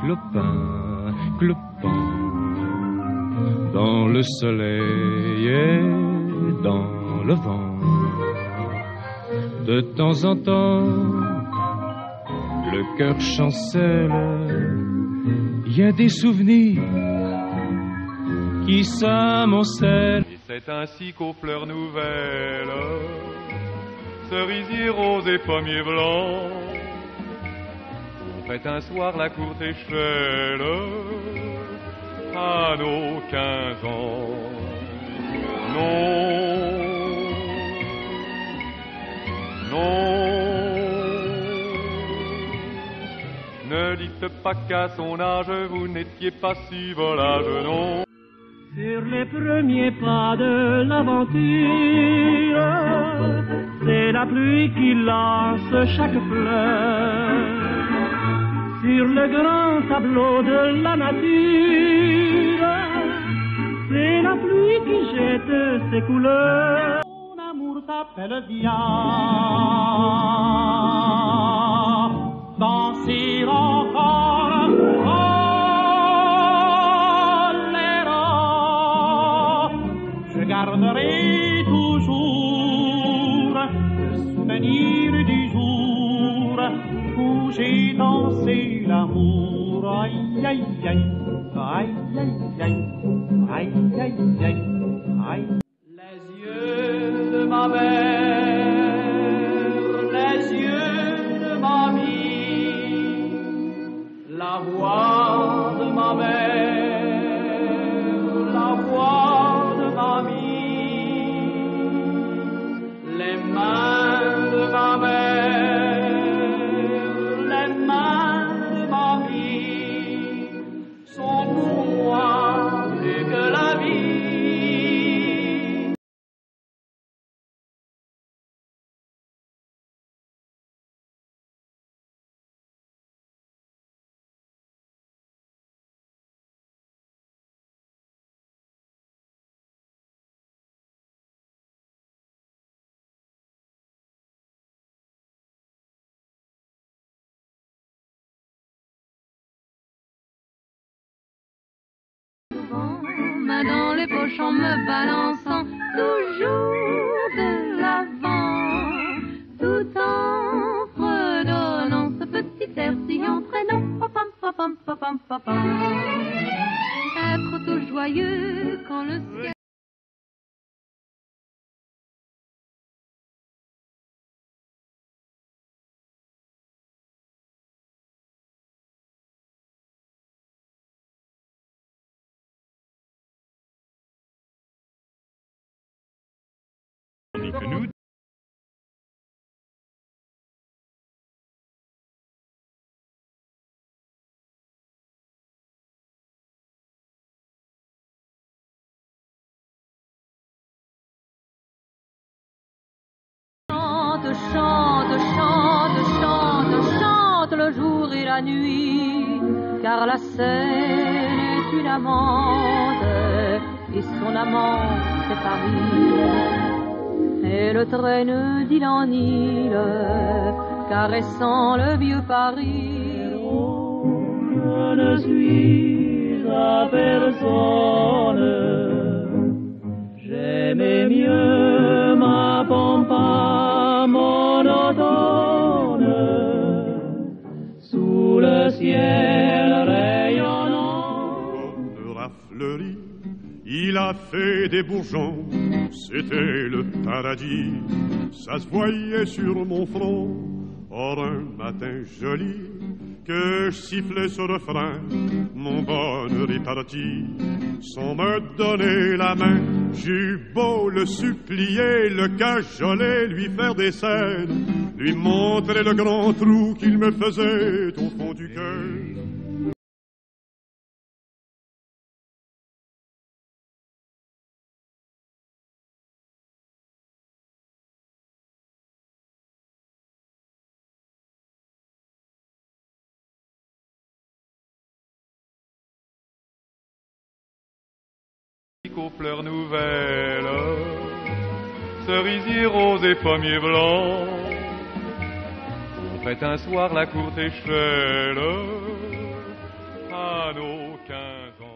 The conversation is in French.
clopin, clopin, dans le soleil et dans le vent. De temps en temps, le cœur chancelle, il y a des souvenirs qui s'amoncellent. Et c'est ainsi qu'aux fleurs nouvelles, cerisiers roses et pommiers blancs, on fait un soir la courte échelle à nos 15 ans. Non, non, ne dites pas qu'à son âge vous n'étiez pas si volage, non. Sur les premiers pas de l'aventure, c'est la pluie qui lance chaque fleur. Sur le grand tableau de la nature, c'est la pluie qui jette ses couleurs. Mon amour t'appelle, viens danser encore. Je garderai toujours le souvenir du jour où j'ai dansé l'amour. Aïe, aïe, aïe, aïe, aïe, aïe, aïe, aïe, aïe, aïe. Les yeux de ma mère, les yeux de ma vie, la voix de ma mère, la voix de ma vie, les mains de ma mère, les mains de ma vie sont pour moi plus que la vie. Main dans les poches en me balançant toujours de l'avant, tout en fredonnant ce petit air si entraînant. Papam, papam, papam, papam. Être tout joyeux quand le ciel... Que nous. Chante, chante, chante, chante, chante le jour et la nuit, car la Seine est une amante et son amant c'est Paris. Elle traîne d'île en île, caressant le vieux Paris. Oh, je ne suis à personne, j'aimais mieux ma pampa monotone, sous le ciel rayonnant. De raflerie, il a fait des bourgeons, c'était le paradis, ça se voyait sur mon front. Or un matin joli, que je sifflais ce refrain, mon bonheur est parti, sans me donner la main. J'eus beau le supplier, le cajoler, lui faire des scènes, lui montrer le grand trou qu'il me faisait au fond du cœur. Aux fleurs nouvelles, cerisiers roses et pommiers blancs, on fait un soir la courte échelle à nos 15 ans.